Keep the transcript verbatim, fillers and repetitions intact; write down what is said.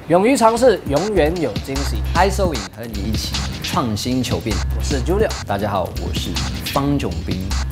勇于尝试，永远有惊喜。 I S O 影和你一起创新求变。 我是 Julio， 大家好，我是方炯斌。